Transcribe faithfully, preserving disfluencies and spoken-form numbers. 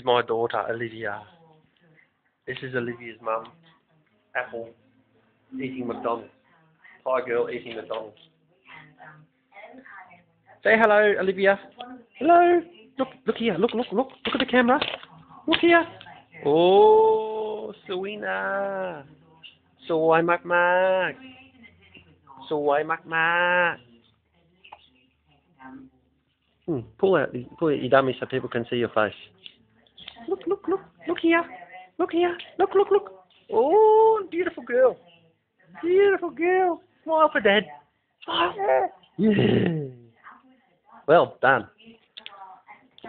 my daughter, Olivia. This is Olivia's mum. Apple eating McDonald's. Pie girl eating McDonald's. Say hello, Olivia. Hello. Look, look here. Look, look, look. Look at the camera. Look here. Oh, Sawina. Sawai mak mak. Sawai mak mak. Hmm, pull out, pull out your dummy so people can see your face. Look, look, look, look here. Look here. Look, look, look. Oh, beautiful girl. Beautiful girl. Smile for Dad. Smile. Yeah. Well done.